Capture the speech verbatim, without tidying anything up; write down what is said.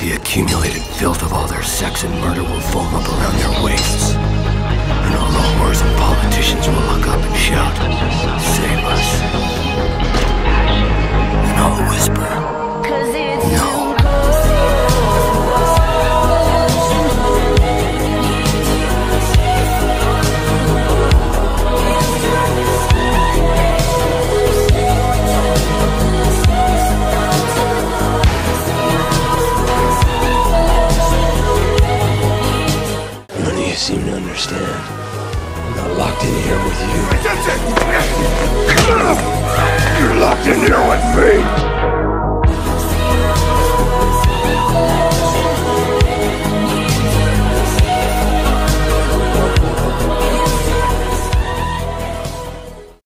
The accumulated filth of all their sex and murder will foam up around their waists. And all the whores and politicians will look up and shout, "Save us." And I'll whisper,